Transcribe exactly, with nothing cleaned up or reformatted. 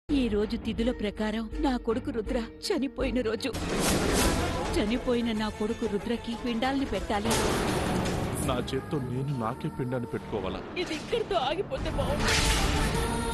ఈ రోజు తిథుల ప్రకారం నా కొడుకు రుద్ర చనిపోయిన రోజు. చనిపోయిన నా కొడుకు రుద్రకి పిండాల్ని పెట్టాలి. నా చేత్తో నేను నాకే పిండాన్ని పెట్టుకోవాలా? ఇది ఇక్కడితో ఆగిపోతే బాగుంది.